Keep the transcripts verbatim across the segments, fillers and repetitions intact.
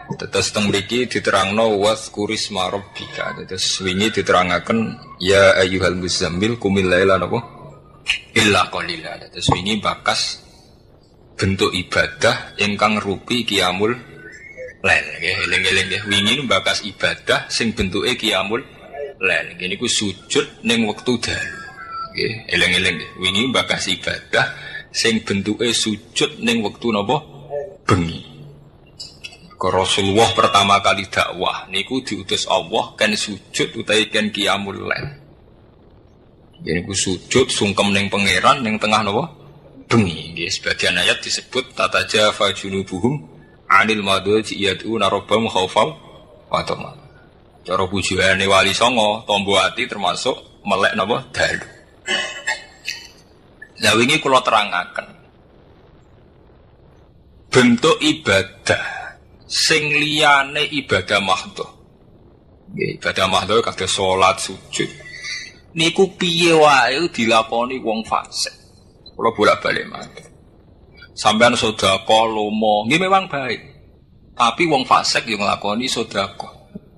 Terus teng mriki diterangno wazkurisma rabbika. Terus wingi diterangaken ya ayyuhal muzammil qumil laila napa illa qalila. Terus wingi bakas bentuk ibadah ingkang rupi qiyamul lail nggih. Eling-eling nggih wingi bakas ibadah sing bentuke qiyamul lail. Nggih niku sujud ning wektu dalu. Nggih, eling-eling nggih. Wingi bakas ibadah sing bentuke sujud ning wektu napa bengi. Ke Rasulullah pertama kali dakwah niku diutus Allah kan sujud utawi kan qiyamul lail. Jadi ku sujud sungkem ning pangeran ning tengah napa? Bengi. Nggih sebagian ayat disebut tatajafa junubuhum 'anil madhaji yad'una rabbahum khaufan wa tama'an. Cara pujiane wali songo tombo ati termasuk melek napa dalu. Lah wingi kula terangaken bentuk ibadah sing liyane ibadah mahdhah. Nggih, ibadah mahdhah kados salat, sujud. Niku piye wae dilakoni wong fasik. Kula bolak-balik matur. Sampeyan sedekah lomo, nggih memang baik. Tapi wong fasik yo nglakoni sedekah.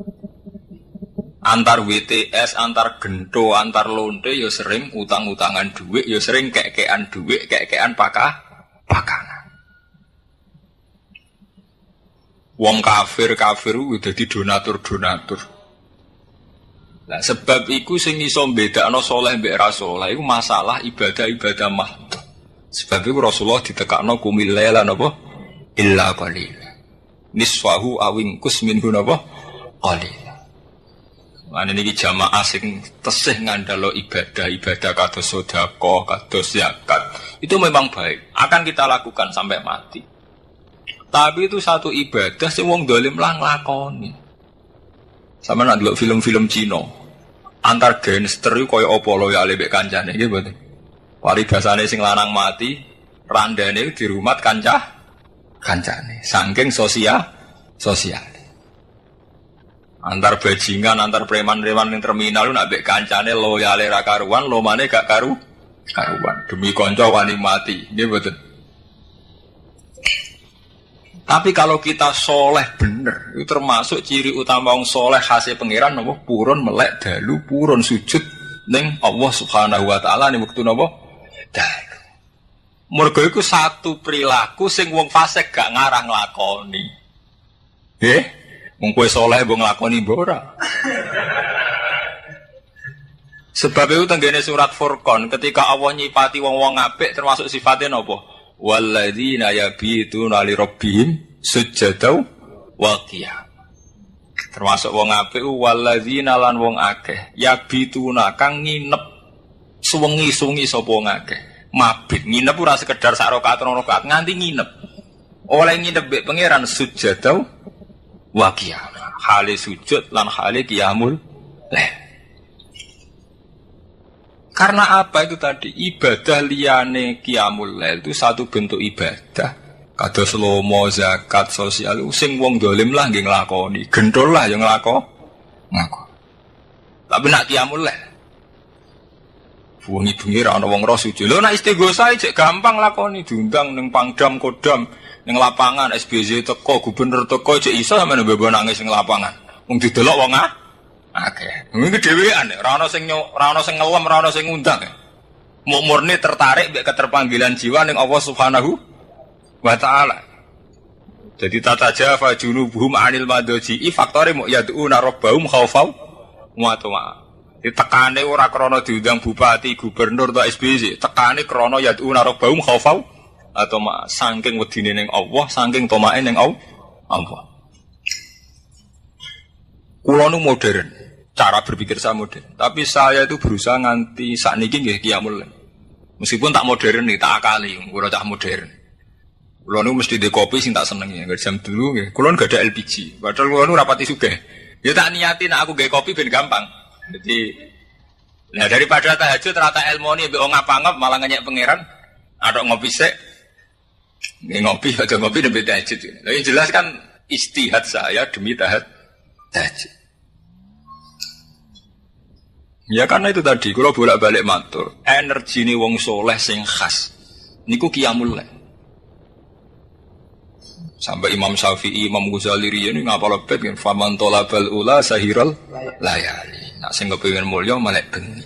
Antar W T S, antar gento, antar lonte yo sering utang-utangan dhuwit, yo sering kek-kekan dhuwit, kek-kekan pakah pakangan. Wong kafir-kafir udah dadi donatur-donatur. Nah, sebab iku sing iso mbedakno saleh mbek ra saleh iku masalah ibadah-ibadah mahdhah. Sebab iku Rasulullah ditekakno qumil laila napa illa qalila. Nisfahu awingkus minhu napa qalila. Mane niki jamaah sing tesih ngandalo ibadah-ibadah kados sedekah, kados zakat. Itu memang baik, akan kita lakukan sampai mati. Tapi itu satu ibadah sing wong dolim lah nglakoni. Sama nak delok film-film Cina. Antar gangster iku kaya apa loyale mbek kancane nggih mboten. Paribasane sing lanang mati, randane dirumat kancah kancane. Saking sosial sosial. Antar bajingan, antar preman-preman ning terminal nak mbek kancane loyale ra karuan, lomane gak karu karuan. Demi kanca wani mati, nggih mboten. Tapi kalau kita soleh bener, itu termasuk ciri utama orang soleh khasnya pangeran napa purun melek dalu purun sujud ning Allah Subhanahu wa taala ning wektu napa dalu. Mergo iku satu perilaku sing wong fasik gak ngarang nglakoni. Nggih, wong kowe soleh mbok nglakoni mbok ora. Sebab itu tenggene surat Furqan ketika Allah nyipati wong-wong apik termasuk sifatnya napa? Walladzina yabituna li rabbihim sujadaw wa qiyam. Termasuk wong apik walladzina lan wong akeh yabituna kang nginep suwengi-suwengi sapa wong akeh. Mabit nginep ora sekedar sak rakaat rong rakaat nganti nginep. Oleh nginep mbek pangeran sujadaw wa qiyam. Hale sujud lan hale qiyamul lail. Karena apa itu tadi? Ibadah liyane qiyamul lail itu satu bentuk ibadah. Kados lomo, zakat, sosial sing wong dolim lah nggih nglakoni, gendol lah yang nglakoni. Ngaku. Tapi nak qiyamul lail. Wengi-wengi ra ana wong ro sujud. Lho nak istighosah cek gampang lakoni, diundang ning Pangdam Kodam, ning lapangan S B Y teko, gubernur teko cek iso sampeyan mbebo nangis ning lapangan. Wong didelok wong ah akeh. Mungkin dhewean ora ana sing ora ana sing ngelem, ora ana sing ngundang. Muk murni tertarik mek keterpanggilan jiwa ning Allah Subhanahu wa taala. Jadi tata jafa junubuhum 'anil madhaji faktore muk yad'una rabbahum khaufan wa tama'an. Ditekane ora krana diundang bupati, gubernur atau S B Y, tekane krana yad'una rabbahum khaufan atau ma saking wedine ning Allah, saking tomae ning Allah. Kulo nu modern, cara berpikir saya modern. Tapi saya itu berusaha nganti sakniki nggih qiyamul lail. Meskipun tak modern nih, tak akali, kulo cah modern. Kulo nu mesti di kopi sing tak senengi, enggak jam dulu nggih. Kulo enggak ada L P G. Padahal kulo nu rapati sugih. Ya tak niatin aku gawe kopi ben gampang. Jadi nah daripada tahajud rata ilmoni mbek wong ngapa-ngap malah ngenyek pangeran, adok ngopi sik. Nggih ngopi aja ngopi demi tahajud. Lah jelas kan istihad saya demi tahajud. Tahajud. Ya karena itu tadi, kalau bolak-balik matur, energi ini wong soleh sing khas, niku qiyamul lail. Sampai Imam Syafi'i, Imam Ghazali ini ngapal bet kan faman talabal ula sahiral layali. Nak sing kepengin mulya melek bengi.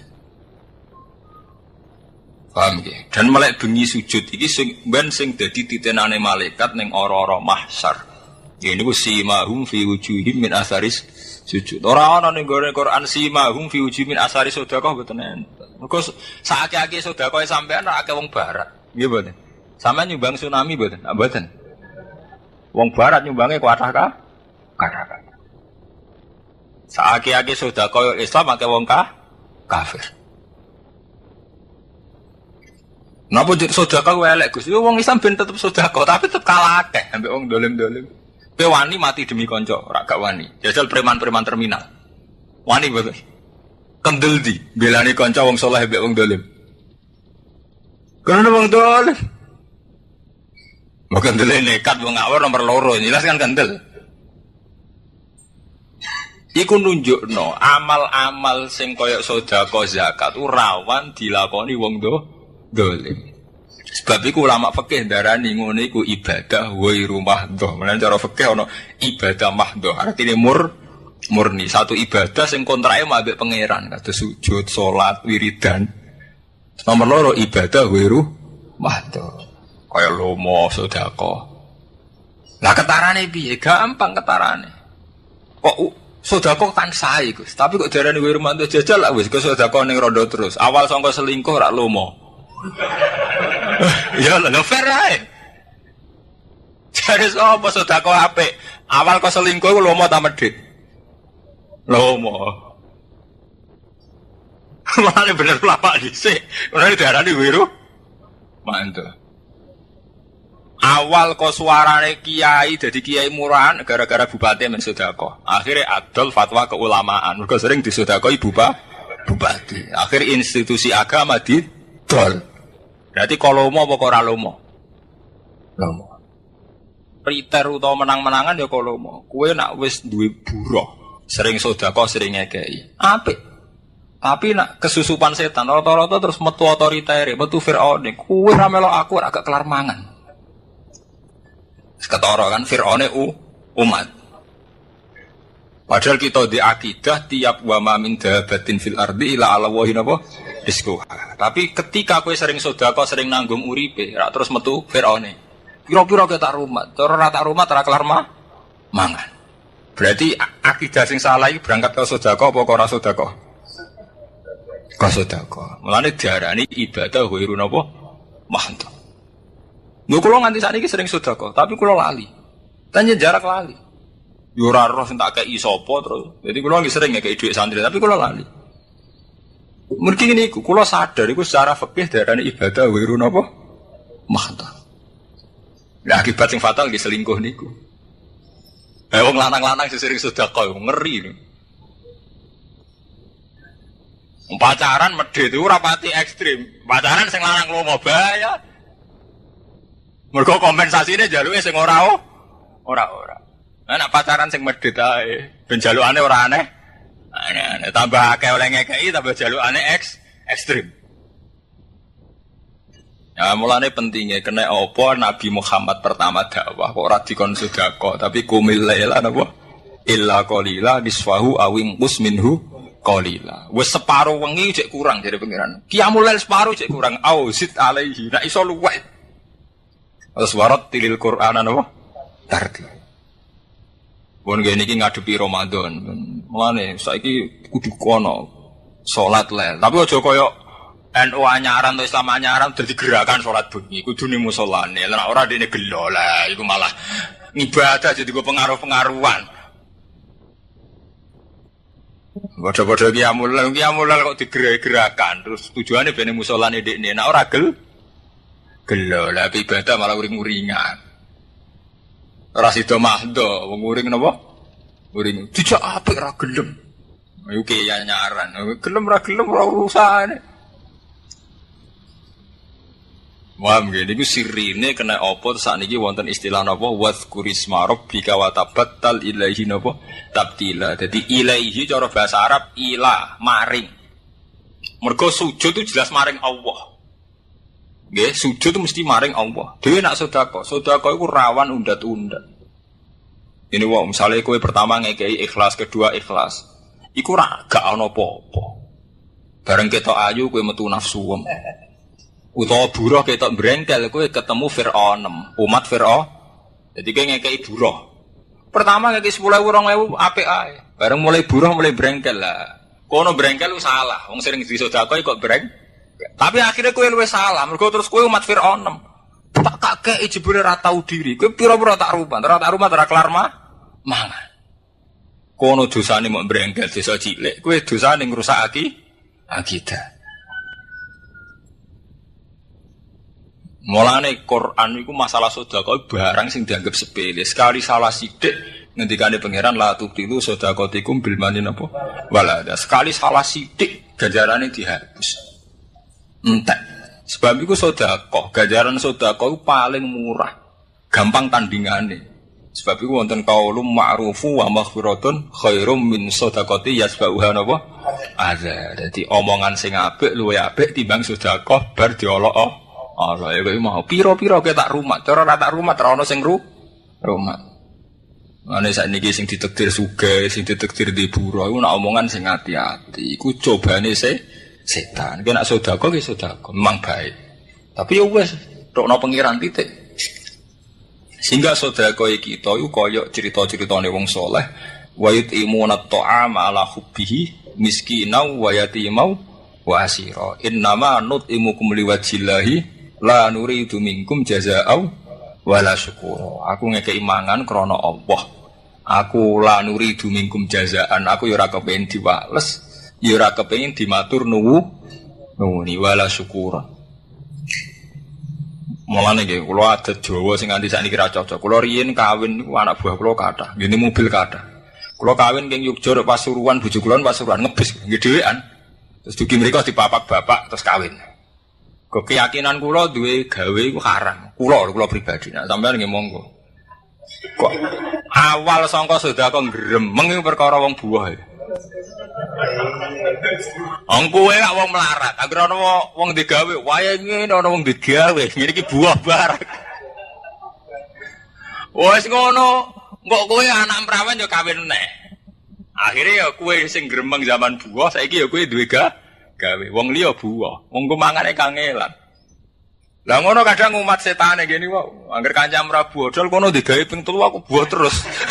Paham nggih? Dan melek bengi sujud iki sing ben sing dadi titenane malaikat ning ora-ora mahsyar. Ya niku simahum fi wujuhim min asaris sujud. Ora ana ning Quran simahum fi wujuhim min asaris sedekah mboten enten. Mergo saake-ake sedekah sampean ora akeh wong barat. Nggih mboten. Sampeyan nyumbang tsunami mboten? Ah mboten. Wong barat nyumbangnya kuatah kah? Kathah. Saaki-aki sedekah Islam akeh wong kah? Kafir. Napa sedekah elek Gus? Yo wong Islam ben tetep sedekah, tapi tetep kalah akeh ambek wong dolim-dolim. Kowe wani mati demi kanca, ora gak wani. Jajal preman-preman terminal. Wani mboten. Kendel di belani kanca wong saleh ambek wong dolim. Karena wong dolim mau kendel nekat mau ngawur nomor loro jelas kan kendel. Iku nunjukno amal-amal sing koyok sedekah zakat rawan dilakoni wong do dolim. Sebab iku ulama fikih darani ngono iku ibadah wa rumahdoh. Menawa cara fikih ana ibadah mahdoh artine mur murni satu ibadah sing kontrake mbek pangeran kados sujud, salat, wiridan. Nomor loro ibadah wa rumahdoh. Kaya lomo sedekah. Lah ketarane piye? Gampang ketarane. Kok sedekah kan sae, Gus. Tapi kok diarani wiro mantu jajal lak wis ke sedekah ning rondo terus. Awal sangka selingkuh rak lomo. Ya lho fair ae. Jare sapa sedekah apik? Awal kok selingkuh lomo ta medhit? Lomo. Mane bener pelapak dhisik. Ora diarani wiro mantu. Awal kok suarane kiai jadi kiai murahan gara-gara bupati men sedekah. Akhirnya adol fatwa keulamaan. Mergo sering disedekahi bupati. Akhir institusi agama didol. Berarti kalau lomo apa ora lomo? Lomo. Priter utawa menang-menangan ya kalau lomo. Kowe nak wis duwe buruh, sering sedekah, sering ngekeki. Apik. Tapi nak kesusupan setan rata-rata terus metu otoriter, metu Firaun. Kowe ra melok aku ora gak kelar mangan. Ketara kan Fir'aune u umat. Padahal kita di akidah tiap wa ma min dabatin fil ardi ila ala wahi napa rizquha. Tapi ketika kowe sering sedekah, sering nanggung uripe, ra terus metu Fir'aune. Pira-pira ketak rumat, cara ra tak rumat ra kelar mah mangan. Berarti akidah sing salah iki berangkat ke sedekah apa ora sedekah? Ka sedekah. Mulane diarani ibadah ghairu napa mahdoh. Lho kula nganti sakniki sering sedekah, tapi kula lali. Tanya jarak lali. Yo ora roh sing tak kei sapa terus. Jadi kula nggih sering ngekeki dhuwit santri, tapi kula lali. Mergi ngene iku kula sadar iku secara fikih darane ibadah wiru napa? Mahdoh. Lah akibat sing fatal nggih selingkuh niku. Eh wong lanang-lanang sing sering sedekah ngeri. Pacaran medhit itu ora pati ekstrim. Pacaran sing lanang lomo bahaya. Mergo kompensasine jaluke sing ora ora-ora. Nah, nek pacaran sing medhit ae, ben jalukane ora aneh. Aneh-aneh tambah akeh oleh ngekeki tambah jalukane eks ekstrim. Ya mulane pentingnya kena apa Nabi Muhammad pertama dakwah kok ora dikon sedekah tapi kumil laila napa illa qalila nisfahu awing usminhu qalila. Wis separo wengi cek kurang dari pengiran. Qiyamul lail separo cek kurang. Au zid alaihi. Nek iso luwih. Terus warat tilil Qur'an apa? Tarti. Pun gini iki ngadepi Ramadan. Mulane saiki kudu kono salat lel. Tapi aja kaya N U anyaran atau Islam anyaran dadi gerakan salat bengi. Kudu ning musolane. Lah ora dene gelo lah iku malah ngibadah jadi go pengaruh-pengaruhan. Padha-padha ki amul, ki amul kok digerak-gerakan terus tujuane ben musolane dekne. Nek ora gel gelo lah ibadah malah uring-uringan. Ora sida mahdo, wong uring napa? Uring. Dijak apik ra gelem. Ayo ki ya nyaran. Gelem ra gelem ora urusane. Wah, mrene iku sirine kena apa sakniki wonten istilah napa wazkurisma rabbika wa tabattal ilaihi napa tabtila. Dadi ilaihi cara bahasa Arab ila maring. Mergo sujud itu jelas maring Allah. Nggih, sujud itu mesti maring Allah. Dhewe nak sedekah, sedekah iku rawan undat-undat. Ini wong misale kowe pertama ngekei ikhlas, kedua ikhlas. Iku ra gak ana apa-apa. Bareng ketok ayu kowe metu nafsuem. Utawa buruh ketok brengkel kowe ketemu Firaun, umat Firaun. Jadi kowe ngekei buruh. Pertama ngekei sepuluh ribu, dua ribu apik ae. Bareng mulai buruh mulai brengkel lah. Kono brengkel lu salah. Wong sering disedekah kok breng. Tapi akhirnya kowe luwih salah. Mergo terus kowe umat Firaun. Tak kakek jebule ra tau diri. Kowe pira-pira tak rumat, ora tak rumat ora kelar mah. Mangan. Kono dosane mok brengkel desa cilik. Kowe dosane ngrusak aki akidah. Mulane Quran iku masalah sedekah barang sing dianggap sepele. Sekali salah sithik ngendikane pangeran la tubtilu sedaqatikum bil manin apa? Wala. Sekali salah sithik ganjarane dihapus. Entek. Sebab iku sedekah, ganjaran sedekah iku paling murah. Gampang tandingane. Sebab iku wonten qaulum ma'rufu wa maghfiratun khairum min sedaqati yasbauha napa? Ada. Dadi omongan sing apik luwih apik timbang sedekah bar diolok. Allah ya kowe mau pira-pira kowe tak rumat, cara ora tak rumat ora ono sing ru rumat. Mane sakniki sing ditakdir sugih, sing ditakdir di buro iku nak omongan sing ati-ati. Iku cobane se setan. Ki nak sedekah ki sedekah memang baik. Tapi ya wis rokno pengiran titik. Sehingga sedekah kita iku kaya cerita-ceritane wong saleh, wa yutimuna ta'ama ala hubbihi miskinau wa yatimau wa asira. Innama nut'imukum liwajillahi la nuridu minkum jazaa'u wala syukura. Aku ngekei mangan krana Allah. Aku la nuridu minkum jazaa'an. Aku ya ora kepengin diwales, ya ora kepengin dimatur nuwu nuwuni wala syukura. Mulane nggih kula adat Jawa sing nganti sakniki ra cocok. Kula riyen kawin niku anak buah kula kathah, ngene mobil kathah. Kula kawin king Yogya Pasuruan, bojo kula Pasuruan ngebis nggih dhewean. Terus dugi mriko dipapak bapak terus kawin. Keyakinan kula duwe gawe iku haram. Kula kula pribadi. Nah, sampeyan nggih monggo. Kok awal sangka sedekah gremeng iku perkara wong buah. Wong kowe gak wong melarat. Anggere ana wong digawe, wae ngene ana wong digawe. Ngene iki buah barang. Wes ngono, kok kowe anak mrawan yo kawin neh. Akhirnya ya kowe sing gremeng zaman buah, saiki ya kowe duwe ga gawe. Wong liya buah, wong ku mangane kangelan. Lah ngono kadang umat setane gini wae. Angger kancam ra bodol kono digawe ping telu aku buah terus.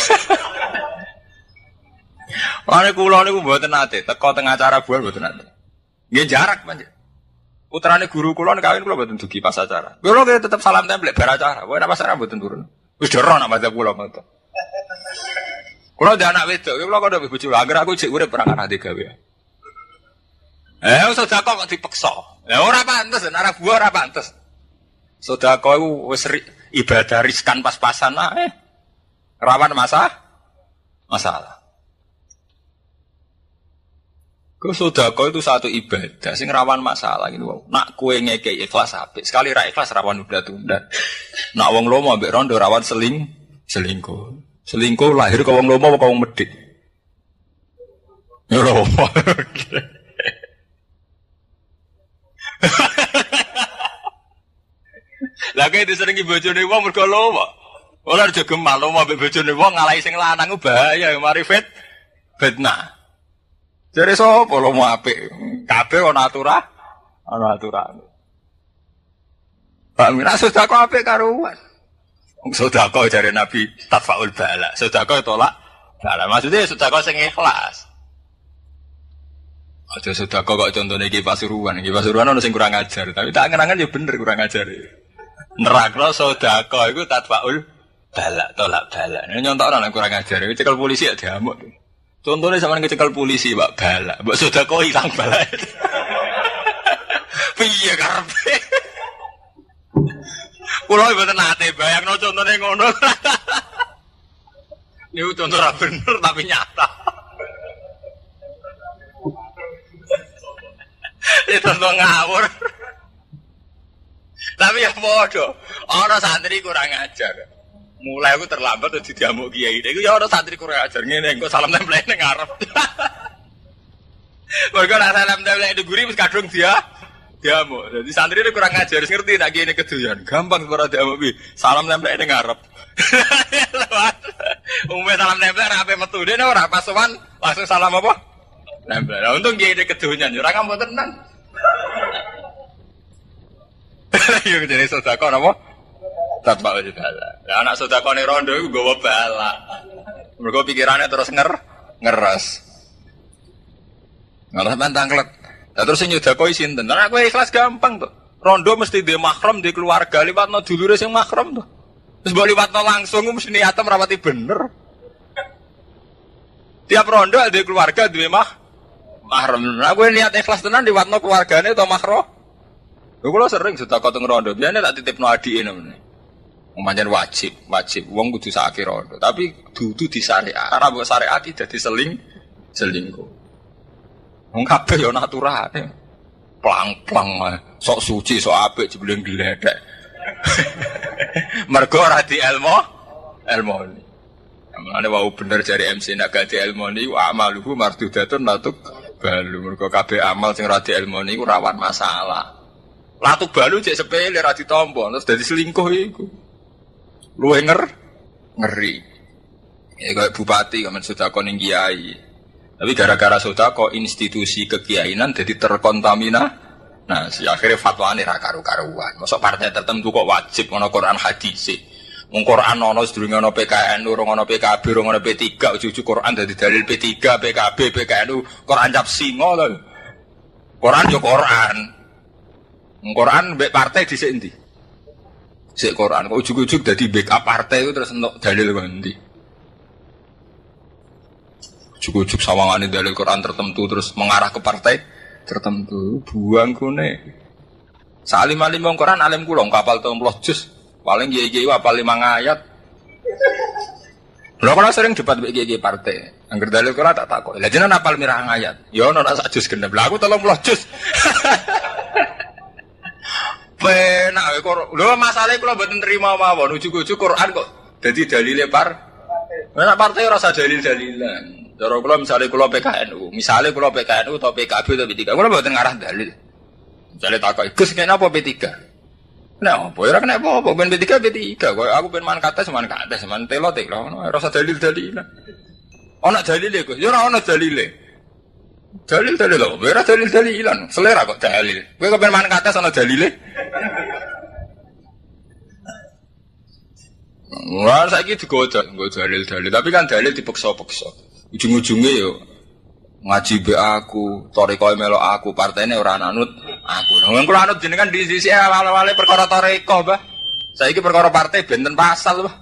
Mane kula niku mboten nate teko teng acara buah mboten nate. Nggih jarak panjen. Putrane guru kula nek kawin kula mboten dugi pas acara. Kula tetep salam tempel bar acara. Wae nek pas acara mboten turun. Wis dero nak madzhab kula mboten. Kula ada anak wedok, kula kok ndek bojo. Angger aku jek urip perang anak digawe. Eh, sedekah kok dipeksa. Ya ora pantes, nek buah ora pantes. Sedekah iku wis ibadah riskan pas-pasan ae. Rawan masalah. Masalah. Kok sedekah itu satu ibadah sing rawan masalah gitu. Nak kowe ngekei ikhlas apik, sekali ra ikhlas rawan udah-udah. Nak wong lomo ambek rondo rawan seling selingkuh. Selingkuh lahir ke wong lomo apa wong medhit? Ya lomo. Lah kaya diserengi bojone wong mergo lomo. Ora aja gemal lomo ambek bojone wong ngalahi sing lanang ku bahaya, mari fit fitnah. Jare sapa lomo apik? Kabeh ana aturan, ana aturan. Pak Mirah sedekah apik karuan. Sedekah jare Nabi tafa'ul bala. Sedekah tolak bala. Maksudnya sedekah sing ikhlas. Aja sedekah kok contone iki Pasuruan. Iki Pasuruan ono sing kurang ajar, tapi tak angen-angen ya bener kurang ajar. Nerakno sedekah iku tafa'ul bala, tolak bala. Nyontokno nek kurang ajar, cekel polisi ya diamuk. Contone sampean kecekel polisi, Pak, bala. Mbok sedekah ilang bala. Piye karepe? Kulo mboten nate bayangno contone ngono. Niku contoh ra bener tapi nyata. Itu contoh ngawur. Tapi ya padha, ana santri kurang ajar. Mulai aku terlambat terus diamuk kiai. Iku ya ana santri kurang ajar ngene engko salam tempel ning ngarep. Mergo nek salam tempel di guri wis kadung dia diamuk. Jadi santri ini kurang ngajar, ngerti nak gini keduyan. Gampang ora diamuk bi. Salam nempel ning ngarep. Umumnya salam nempel ra ape metu dene ora pas sowan langsung salam apa? Nempel. Lah untung gini keduyan ora kamu tenan. Yo jadi sedekah napa? Tatbak bala. Lah anak sedekah ning rondo iku nggawa bala. Mergo pikirannya terus nger ngeres. Ngalah pantanglet. Lah terus sing nyedakoi sinten? Nek kowe ikhlas gampang to. Rondo mesti dhe mahram, dhe keluarga, liwatno dulure sing mahram to. Terus mbok liwatno langsung mesti niate merawati bener. Tiap rondo dhe keluarga duwe mah mahram. Nek kowe niat ikhlas tenan liwatno keluargane to mahram. Lho kula sering sedekah teng rondo. Biasane tak titipno adike nemene. Pancen wajib, wajib wong kudu sakake rondo. Tapi dudu disyariat. Ora mbok syariati dadi seling selingkuh. Wong kabeh ya naturane. Plang-plang sok suci, sok apik jebule gledek. Mergo ora di ilmu, ilmu ini. Mulane wau bener jare M C nek gak di ilmu niku amaluhu mardudatun latuk balu. Mergo kabeh amal sing ora di ilmu niku rawan masalah. Latuk balu cek sepele ora ditampa terus dadi selingkuh iku. Luwe nger ngeri. Ya kaya bupati kan sedekah ning kiai. Tapi gara-gara sedekah institusi kekiainan jadi terkontamina. Nah, si akhirnya fatwane ra karu-karuan. Mosok partai tertentu kok wajib ana Quran hadis. Wong Quran ana sedurunge ana P K N U, ora ana P K B, ora ana P tiga, ujug-ujug Quran dadi dalil P tiga, P K B, P K N U, Quran cap singa lho. Quran yo Quran. Wong Quran mbek partai dhisik endi? Sik Quran kok ujug-ujug dadi backup partai itu terus entuk dalil kok endi? Cukup-cukup sawangane dalil Quran tertentu terus mengarah ke partai tertentu buang kune. Salim alim wong Quran alim kula kapal tiga puluh juz paling kiai-kiai apal lima ayat. Lha kula sering debat mbek kiai partai. Angger dalil Quran tak takok. Lah jenengan apal mirang ayat? Ya ono sak juz genep. Lah aku tiga puluh juz. Penak kok. Lho masalahe kula mboten trima mawon ujug-ujug Quran kok dadi dalile par. Nek partai ora usah dalil-dalilan. Cara kula misale kula P K N U, misale kula P K N U atau P K B atau P tiga, kula mboten ngarah dalil. Misale takoki, "Gus, kene apa P tiga?" Nah, apa ora kena apa-apa, ben P tiga P tiga. Kok aku ben man kates, man kates, man telo telo, ora usah dalil-dalilan. Ana dalile, Gus. Ya ora ana dalile. Dalil-dalil lho, ora dalil-dalilan. Selera kok dalil. Kowe kok ben man kates ana dalile? Wah, saiki digoda, nggo dalil-dalil, tapi kan dalil dipeksa-peksa. Ujung-ujungnya yo ngaji be aku, torikoe melok aku, partainya ora anut aku. Nang kula anut jenengan di sisi awal-awale perkara toriko, Mbah. Saiki perkara partai benten pasal, Mbah.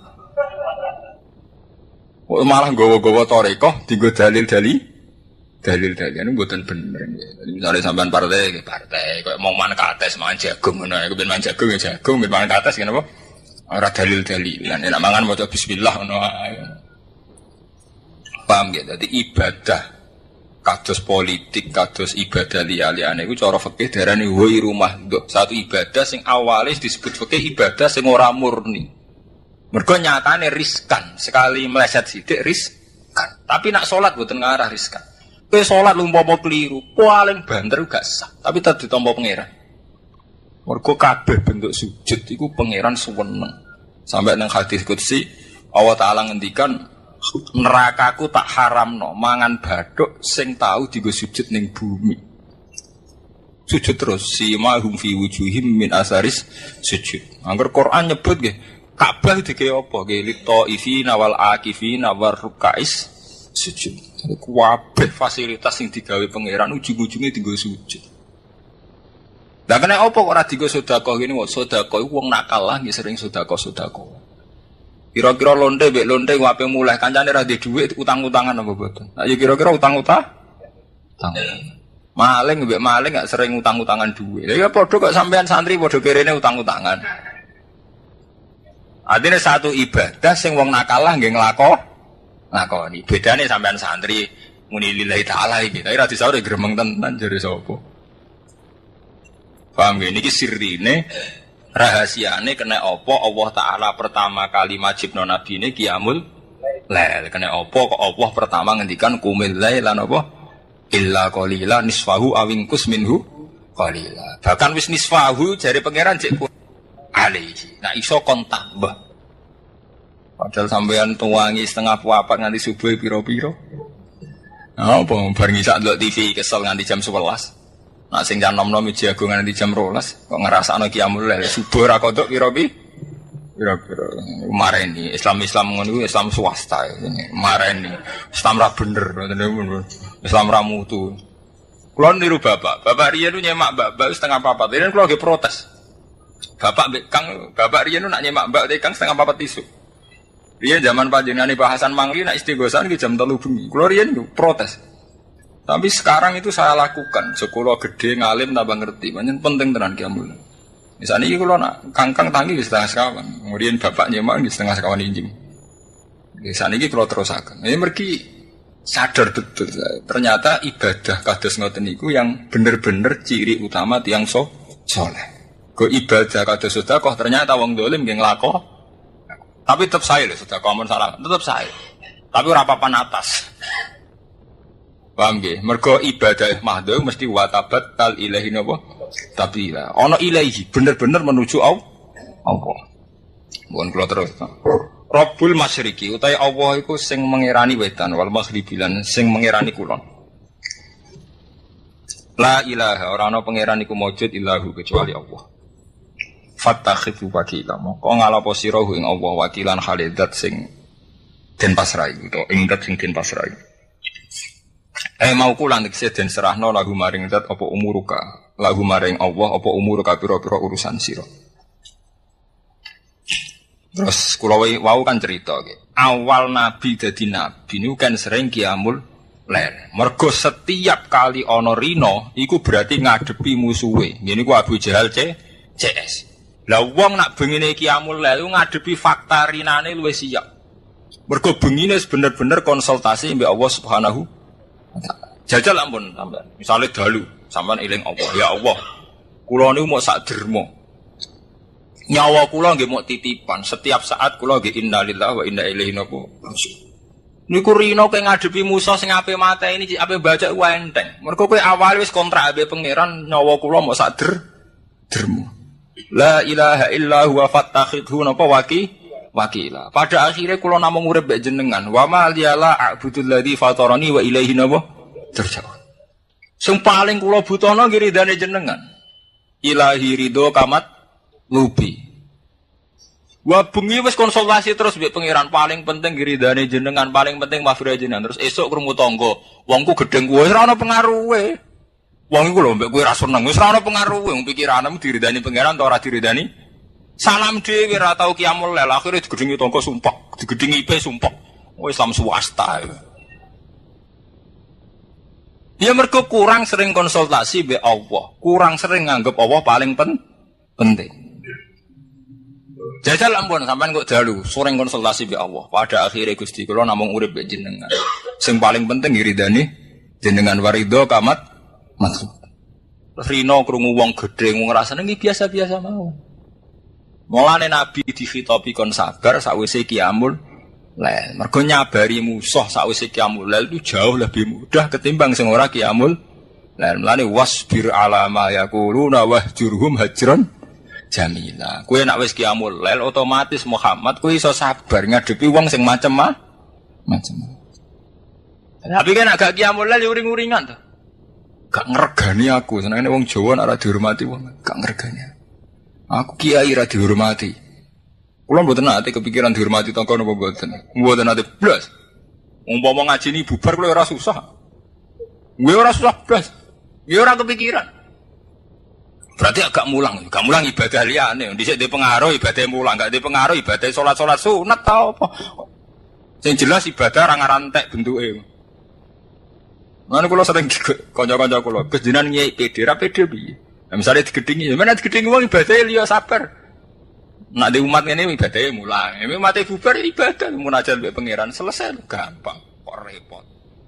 Kok malah gowo-gowo toriko dienggo dalil-dalil. Dalil-dalil niku mboten bener. Misale sampean partai, partai kok mau man kates mangan jagung ngono, aku ben mangan jagung ya jagung, ben mangan kates ngene apa? Ora dalil-dalilan. Nek mangan maca bismillah ngono ae. Paham ya? Jadi ibadah kados politik, kados ibadah liya-liyane iku cara fikih darane woi rumah nduk. Satu ibadah sing awalnya disebut fikih ibadah sing ora murni. Mergo nyatane riskan, sekali meleset sithik riskan. Tapi nak salat mboten ngarah riskan. Kowe salat umpama keliru, paling banter gak sah, tapi tetep ditampa pangeran. Mergo kabeh bentuk sujud iku pangeran suweneng. Sampai nang hadis qudsi Allah Taala ngendikan nerakaku tak haramno mangan baduk sing tau digo sujud ning bumi. Sujud terus simahum fi wujuhim min asaris sujud. Angger Quran nyebut nggih, Ka'bah dike apa? Nggih litaifina wal akifina war rukais sujud. Kabeh fasilitas sing digawe pangeran ujung-ujunge digo sujud. Lah kena apa kok ora digo sedekah ngene wae? Sedekah iku wong nakal lah nggih sering sedekah-sedekah. Kira-kira lonte mbek lonte wape mulai kancane ra ndek dhuwit utang-utangan apa boten. Nah ya kira-kira utang-utang. Utang. Maling mbek maling gak sering utang-utangan dhuwit. Ya padha kok sampean santri padha kerene utang-utangan. Adine satu ibadah sing wong nakal lah nggih nglako lakoni. Bedane sampean santri muni lillahi taala iki. Tapi ra disaure gremeng tenan jare sapa. Paham nggih niki sirrine rahasiane kena apa Allah Ta'ala pertama kali majibno nabi ini qiyamul lail. Kena apa kok Allah pertama ngendikan qumil lail lan apa illa qalila nisfahu awingkus minhu qalila. Bahkan wis nisfahu jare pangeran cek alaihi. Nah iso kon tambah. Padahal sampean tuwangi setengah papat nganti subuh piro-piro. Nah, apa bar ngisak ndelok T V kesel nganti jam sebelas. Nak sing jam nom-nom jago nganti jam dua belas. Kok ngrasakno qiyamul lail subuh ra kodok piro-piro. Piro-piro mareni Islam-Islam ngono iku Islam swasta ini. Mareni Islam ra bener, Islam ra mutu. Kulo niru bapak, bapak riyen nyemak mbak-mbak setengah papat. Riyen kulo nggih protes. Bapak mbek Kang, bapak riyen nak nyemak mbak te Kang setengah papat isuk. Riyen zaman panjenengane bahasan mangli nak istighosan ki jam telu bengi. Kulo riyen protes. Tapi sekarang itu saya lakukan. Sekolah gede ngalim tambah ngerti. Pancen penting tenan ki ampun. Misalnya iki kulo nak kangkang tangi wis setengah sekawan. Kemudian bapak nyemak wis setengah sekawan injing. Misalnya iki kulo terusaken. Ini mergi sadar betul ternyata ibadah kados ngoten niku yang bener-bener ciri utama tiyang so saleh. Go ibadah kados sedekah ternyata wong dolim nggih nglakon. Tapi tetap saya lho sedekah amun salah, tetap saya. Tapi ora papan atas. Paham nggih? Mergo ibadah mahdhu mesti watabat tal ilahi napa? Tabila. Ana ilahi bener-bener menuju Allah. Mohon kula terus. Rabbul Masyriqi utawi Allah iku sing mengirani wetan wal maghribi lan sing mengirani kulon. La ilaha ora ana pangeran iku maujud illahu kecuali Allah. Fattakhidhu wakila. Moko ngalapo sira ing Allah wakilan khalidat sing den pasrai utawa ing dat sing den pasrai. Eh mau kula nek den serahno lagu maring zat apa umuruka, lagu maring Allah apa umuruka pira-pira urusan sira. Terus kula wau kan cerita gitu. Awal Nabi dadi nabi niku kan sering qiyamul lail. Mergo setiap kali ana rina iku berarti ngadepi musuhe. Ngene ku Abu Jahal C CS. Lah wong nak bengine qiyamul lail ngadepi fakta rinane luwih siap. Mergo bengine bener-bener konsultasi mbek Allah Subhanahu wa taala. Jajal ampun sampean. Misale dalu, sampean eling Allah, ya Allah. Kula niku mau sak derma. Nyawa kula nggih mok titipan, setiap saat kula nggih innalillahi wa inna ilaihi raji'un. Niku rino kowe ngadepi Musa sing ape mateni iki ape baca wae enteng. Mergo kowe awal wis kontrak ape pangeran nyawa kula mok sak der dermu. La ilaha illa huwa fattakhidhu napa waki wakila. Pada akhirnya kula namung urip mbek jenengan. Wa ma liyala a'budul ladzi fatarani wa ilaihi napa turja'un. Sing paling kula butuhno nggih ridane jenengan. Ilahi ridho kamat lubi. Wah bengi wis konsultasi terus mbek pangeran paling penting ridane jenengan, paling penting mafirah jenengan. Terus esuk krungu tangga, wongku gedeng kuwi wis ora ana pengaruhe. Wong iku lho mbek kowe ra seneng, wis ora ana pengaruhe wong pikiranmu diridani pangeran ta ora diridani. Salam dhewe ra tau qiyamul lail, akhire digedhengi tangga sumpah, digedhengi ipe sumpah. Oh Islam swasta. Ya mergo kurang sering konsultasi mbek Allah, kurang sering nganggep Allah paling pen penting. Jajal ampun sampean kok dalu sering konsultasi mbek Allah. Pada akhirnya Gusti kula namung urip mbek jenengan. Sing paling penting ridane jenengan waridho kamat maksud. Terus rino krungu wong gedhe ngrasane iki biasa-biasa mawon. Mulane Nabi dikhitobi kon sabar sakwise qiyamul lail. Mergo nyabari musuh sakwise qiyamul lail itu jauh lebih mudah ketimbang sing ora qiyamul lail. Mulane wasbir ala ma yaquluna wahjurhum hajran jamila. Kowe nek wis qiyamul lail otomatis Muhammad kowe iso sabar ngadepi wong sing macem-macem. Tapi kan agak qiyamul lail uring-uringan to. Gak ngregani aku, senengane wong Jawa nek ora dihormati wong, gak ngregani. Aku kiai ra dihormati. Kula mboten nate kepikiran dihormati tangga napa mboten. Mboten nate blas. Umpama ngaji ni bubar kula ora susah. Gue ora susah blas. Gue ora kepikiran. Berarti agak mulang, gak mulang ibadah liyane. Dhisik dhe pengaruh ibadah mulang, gak dhe pengaruh ibadah salat-salat sunat ta apa. Sing jelas ibadah ra ngarantek bentuke. Mana kula sering kanca-kanca kula, Gus jenengan nyai pede ra pede piye? Nah, misale digedhingi, ya mana digedhingi wong ibadah liya sabar. Nak di umat ngene ibadahe mulang. Nek mate bubar ibadah munajat mbek pangeran selesai gampang, kok repot.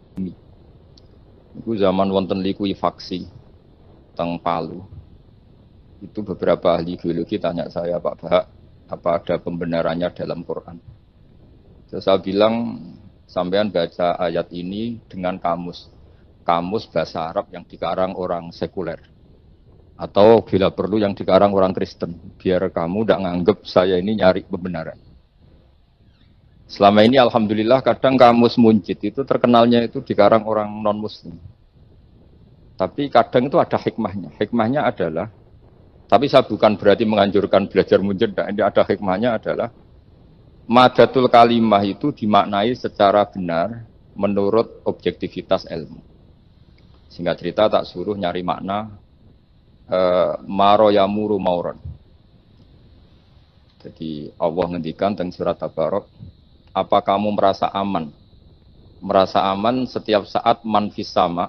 Iku zaman wonten likuifaksi teng Palu. Itu beberapa ahli geologi tanya saya, Pak Bahak, apa ada pembenarannya dalam Quran? Saya bilang, sampean baca ayat ini dengan kamus. Kamus bahasa Arab yang dikarang orang sekuler. Atau bila perlu yang dikarang orang Kristen, biar kamu tidak nganggep saya ini nyari kebenaran. Selama ini alhamdulillah kadang kamus Munjid itu terkenalnya itu dikarang orang non-muslim. Tapi kadang itu ada hikmahnya. Hikmahnya adalah, tapi saya bukan berarti menganjurkan belajar Munjid, nah, ini ada hikmahnya adalah madatul kalimah itu dimaknai secara benar menurut objektivitas ilmu. Singkat cerita tak suruh nyari makna uh, maro yamuru mauron. Jadi Allah ngendikan teng surat Tabarok, apa kamu merasa aman? Merasa aman setiap saat man fis sama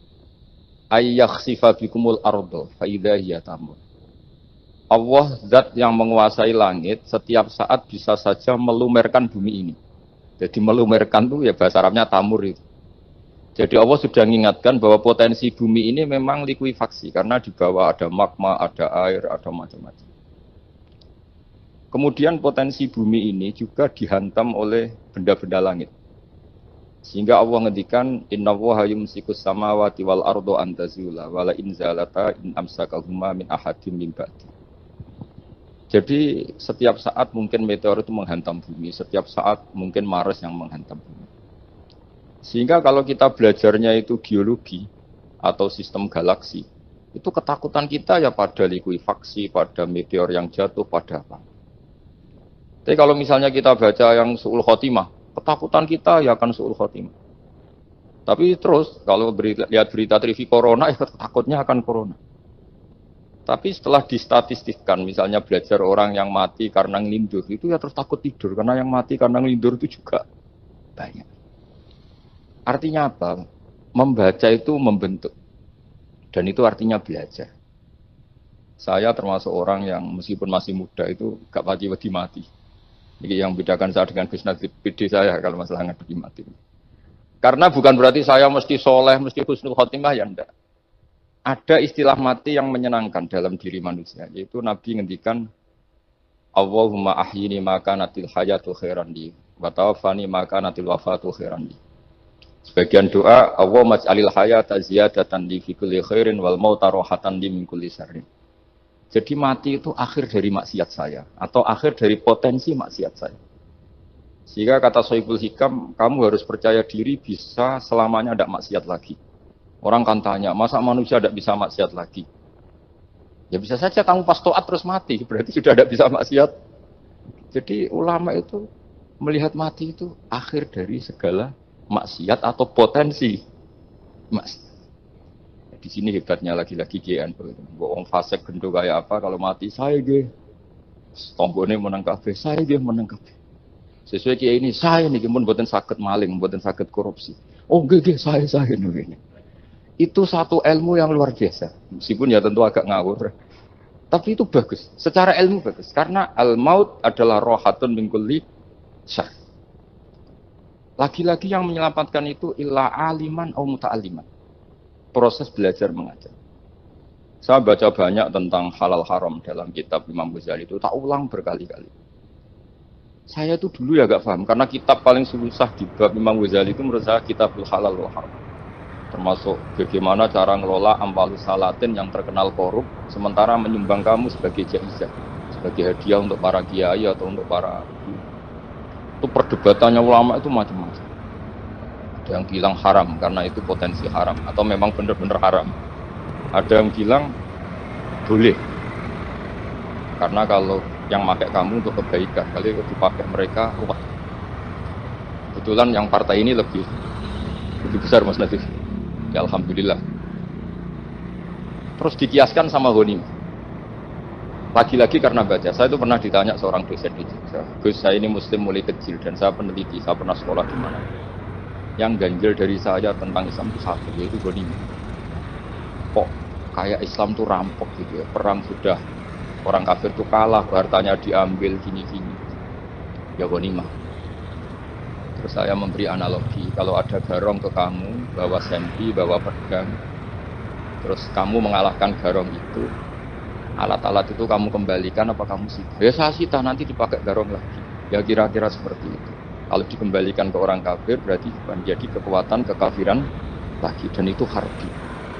ayyakhsifa bikumul ardo fa idza hiya tamur. Allah zat yang menguasai langit setiap saat bisa saja melumerkan bumi ini. Jadi melumerkan itu ya bahasa Arabnya tamur itu. Jadi Allah sudah mengingatkan bahwa potensi bumi ini memang likuifaksi karena di bawah ada magma, ada air, ada macam-macam. Kemudian potensi bumi ini juga dihantam oleh benda-benda langit. Sehingga Allah ngendikan innallaha yumsikus samawati wal ardo an tazula wala in zalata in amsakahuma min ahadin min ba'di. Jadi setiap saat mungkin meteor itu menghantam bumi, setiap saat mungkin Mars yang menghantam bumi. Sehingga kalau kita belajarnya itu geologi atau sistem galaksi, itu ketakutan kita ya pada likuifaksi, pada meteor yang jatuh, pada apa. Tapi kalau misalnya kita baca yang su'ul khotimah, ketakutan kita ya akan su'ul khotimah. Tapi terus kalau berita, lihat berita T V corona, ya takutnya akan corona. Tapi setelah distatistikkan, misalnya belajar orang yang mati karena ngelindur, itu ya terus takut tidur, karena yang mati karena ngelindur itu juga banyak. Artinya apa? Membaca itu membentuk. Dan itu artinya belajar. Saya termasuk orang yang meskipun masih muda itu gak pati-pati mati. Ini yang bedakan saya dengan Gus Nadir P D saya kalau masalah ngadepi mati. Karena bukan berarti saya mesti soleh, mesti husnul khotimah, ya enggak. Ada istilah mati yang menyenangkan dalam diri manusia, yaitu Nabi ngendikan Allahumma ahyini maka natil hayatu khairan li wa tawaffani maka natil wafatu khairan li. Sebagian doa Allahumma ij'alil hayata ziyadatan li fi kulli khairin wal mauta rahatan li min kulli syarrin. Jadi mati itu akhir dari maksiat saya atau akhir dari potensi maksiat saya. Sehingga kata Sohibul Hikam, kamu harus percaya diri bisa selamanya tidak maksiat lagi. Orang kan tanya, masa manusia tidak bisa maksiat lagi? Ya bisa saja kamu pas toat terus mati, berarti sudah tidak bisa maksiat. Jadi ulama itu melihat mati itu akhir dari segala maksiat atau potensi maksiat. Di sini hebatnya lagi-lagi G N. Bohong fasek gendo kayak apa kalau mati saya ge. Tombone menang kabeh, saya ge menang kabeh. Sesuai kiai ini saya nih pun mboten saged maling, mboten saged korupsi. Oh nggih nggih saya saya ngene. Itu satu ilmu yang luar biasa. Meskipun ya tentu agak ngawur. Tapi itu bagus. Secara ilmu bagus. Karena al-maut adalah rohatun min kulli syarr. Lagi-lagi yang menyelamatkan itu illa aliman atau muta'aliman. Proses belajar mengajar. Saya baca banyak tentang halal haram dalam kitab Imam Ghazali itu. Tak ulang berkali-kali. Saya itu dulu ya gak paham. Karena kitab paling susah di bab Imam Ghazali itu menurut saya kitabul halal wal haram. Termasuk bagaimana cara ngelola amwalus salatin yang terkenal korup, sementara menyumbang kamu sebagai jaizah, sebagai hadiah untuk para kiai atau untuk para itu perdebatannya ulama itu macam-macam. Ada yang bilang haram karena itu potensi haram atau memang benar-benar haram. Ada yang bilang boleh karena kalau yang pakai kamu untuk kebaikan, kali itu dipakai mereka, wah. Kebetulan yang partai ini lebih lebih besar Mas Nadif. Ya alhamdulillah. Terus dikiaskan sama ghanimah. Lagi-lagi karena baca, saya itu pernah ditanya seorang dosen di Jogja. Gus, saya ini muslim mulai kecil dan saya peneliti, saya pernah sekolah di mana. Yang ganjil dari saya tentang Islam itu satu, yaitu ghanimah. Kok kayak Islam itu rampok gitu ya, perang sudah orang kafir itu kalah, hartanya diambil gini-gini. Ya ghanimah. Terus saya memberi analogi, kalau ada garong ke kamu, bawa sendi, bawa pedang, terus kamu mengalahkan garong itu, alat-alat itu kamu kembalikan apa kamu sita? Ya saya sita, nanti dipakai garong lagi. Ya kira-kira seperti itu. Kalau dikembalikan ke orang kafir, berarti menjadi kekuatan kekafiran lagi, dan itu harbi.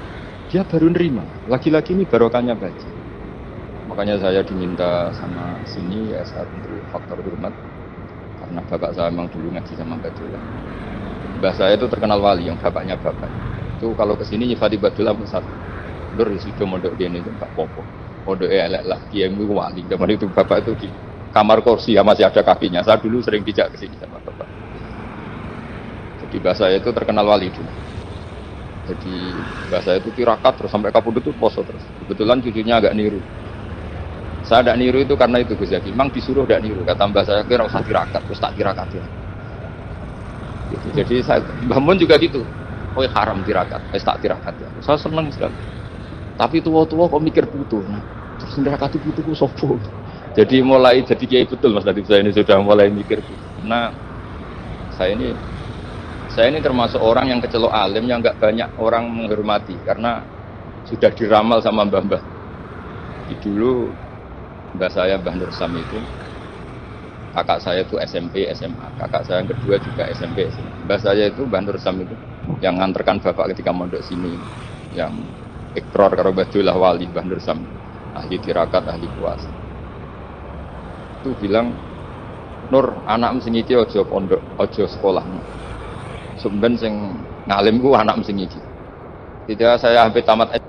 dia baru nerima. Lagi-lagi ini barokahnya baca. Makanya saya diminta sama sini ya saat untuk faktor hormat karena bapak saya memang dulu ngaji sama Mbak Dula. Mbak saya itu terkenal wali yang bapaknya bapak. Itu kalau kesini nyifati Mbak Dula pusat. Lur sudah mondok gini itu Mbak Popo. Mondok elek lah dia itu wali. Zaman itu bapak itu di kamar kursi ya masih ada kakinya. Saya dulu sering dijak kesini sama bapak. Jadi Mbak saya itu terkenal wali dulu. Jadi Mbak saya itu tirakat terus sampai kapundhut itu poso terus. Kebetulan cucunya agak niru. Saya tidak niru itu karena itu Gus Zaki. Memang disuruh tidak niru. Kata Mbak saya kira usah tirakat, terus tak tirakat ya. Gitu. Jadi saya, Mbak Mun juga gitu. Oh haram tirakat, terus tak tirakat ya. Saya senang sekali. Tapi tua-tua kok mikir butuh. Nah, terus tirakat itu butuhku sopo. Jadi mulai jadi kiai betul Mas Latif saya ini sudah mulai mikir butuh. Nah, saya ini saya ini termasuk orang yang kecelok alim yang enggak banyak orang menghormati karena sudah diramal sama mbah-mbah. Di dulu mbah saya Mbah Nur Sam itu kakak saya itu S M P S M A, kakak saya yang kedua juga S M P S M A. Mbah saya itu Mbah Nur Sam itu yang nganterkan bapak ketika mondok sini, yang ikrar karo Badullah wali Mbah Nur Sam, ahli tirakat, ahli puasa. Itu bilang Nur anak sing iki aja pondok, aja sekolah. Sumben sing ngalim ku anak sing iki. Ketika saya hampir tamat